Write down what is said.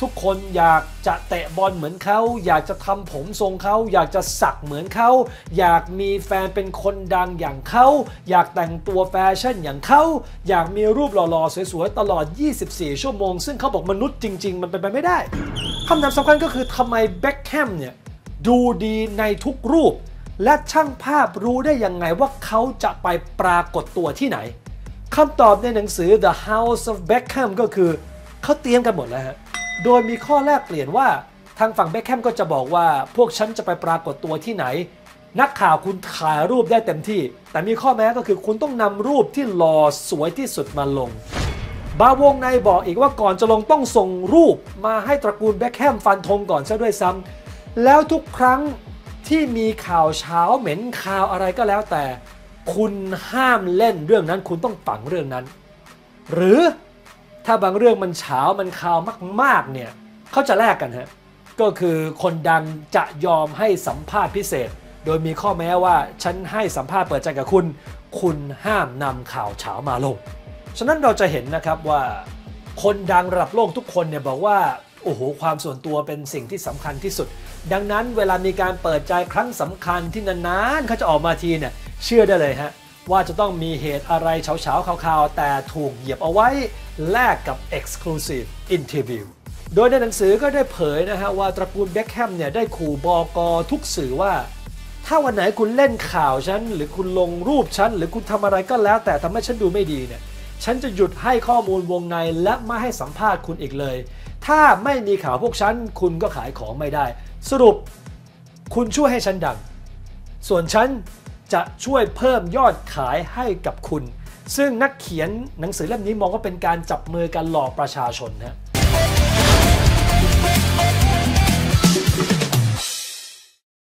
ทุกคนอยากจะเตะบอลเหมือนเขาอยากจะทำผมทรงเขาอยากจะสักเหมือนเขาอยากมีแฟนเป็นคนดังอย่างเขาอยากแต่งตัวแฟชั่นอย่างเขาอยากมีรูปหล่อๆสวยๆตลอด24ชั่วโมงซึ่งเขาบอกมนุษย์จริงๆมันเป็นไปไม่ได้คำถามสำคัญก็คือทำไมเบ็คแฮมเนี่ยดูดีในทุกรูปและช่างภาพรู้ได้ยังไงว่าเขาจะไปปรากฏตัวที่ไหนคำตอบในหนังสือ The House of Beckham ก็คือเขาเตรียมกันหมดแล้วฮะโดยมีข้อแรกเปลี่ยนว่าทางฝั่งเบ็คแฮมก็จะบอกว่าพวกฉันจะไปปรากฏตัวที่ไหนนักข่าวคุณถ่ายรูปได้เต็มที่แต่มีข้อแม้ก็คือคุณต้องนำรูปที่หล่อสวยที่สุดมาลงบาวงในบอกอีกว่าก่อนจะลงต้องส่งรูปมาให้ตระกูลเบ็คแฮมฟันธงก่อนซะด้วยซ้ำแล้วทุกครั้งที่มีข่าวเช้าเหม็นข่าวอะไรก็แล้วแต่คุณห้ามเล่นเรื่องนั้นคุณต้องฝังเรื่องนั้นหรือถ้าบางเรื่องมันเช้ามันข่าวมากๆเนี่ยเขาจะแลกกันฮะก็คือคนดังจะยอมให้สัมภาษณ์พิเศษโดยมีข้อแม้ว่าฉันให้สัมภาษณ์เปิดใจกับคุณคุณห้ามนำข่าวเช้ามาลงฉะนั้นเราจะเห็นนะครับว่าคนดังระดับโลกทุกคนเนี่ยบอกว่าโอ้โหความส่วนตัวเป็นสิ่งที่สำคัญที่สุดดังนั้นเวลามีการเปิดใจครั้งสำคัญที่นานๆเขาจะออกมาทีเนี่ยเชื่อได้เลยฮะว่าจะต้องมีเหตุอะไรเฉาๆข่าวๆแต่ถูกเหยียบเอาไว้แลกกับ Exclusive Interview โดยในหนังสือก็ได้เผยนะฮะว่าตระกูลเบ็คแฮมเนี่ยได้ขู่บก.ทุกสื่อว่าถ้าวันไหนคุณเล่นข่าวฉันหรือคุณลงรูปฉันหรือคุณทำอะไรก็แล้วแต่ทำให้ฉันดูไม่ดีเนี่ยฉันจะหยุดให้ข้อมูลวงในและไม่ให้สัมภาษณ์คุณอีกเลยถ้าไม่มีข่าวพวกฉันคุณก็ขายของไม่ได้สรุปคุณช่วยให้ฉันดังส่วนฉันจะช่วยเพิ่มยอดขายให้กับคุณซึ่งนักเขียนหนังสือเล่มนี้มองว่าเป็นการจับมือกันหลอกประชาชนนะ